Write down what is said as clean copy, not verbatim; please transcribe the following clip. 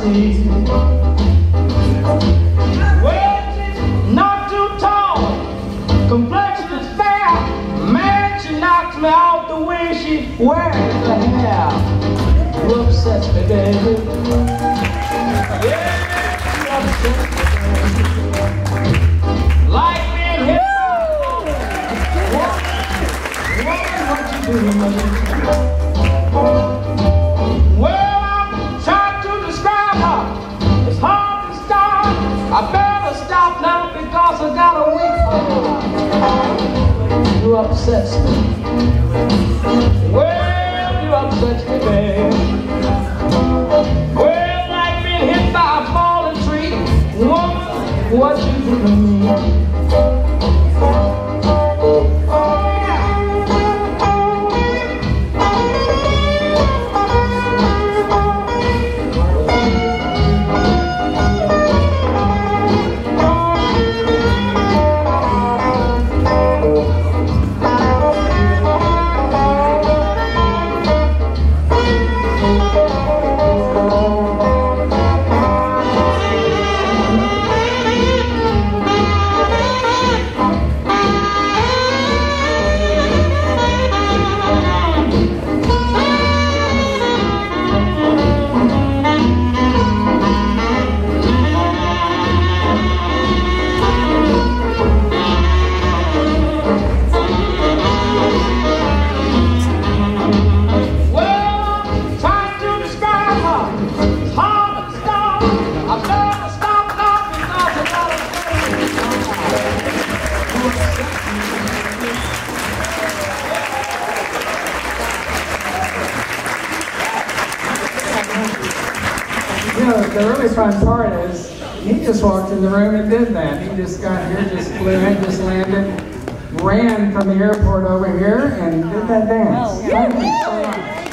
see. Well, she's not too tall, complexion is fair. Man, she knocks me out the way she wears her hair. You upsets me, baby. Yeah, you upsets me, baby. Like being hit by what you do to me? Well, I'm trying to describe her. It's hard to start. I better stop now because I got a weak heart. You upsets me. Well, you upsets me, babe. Well, like being hit by a falling tree. Woman, what you do to me? You know, the really fun part is, he just walked in the room and did that. He just got here, just flew in, just landed, ran from the airport over here, and did that dance. Thank you so much.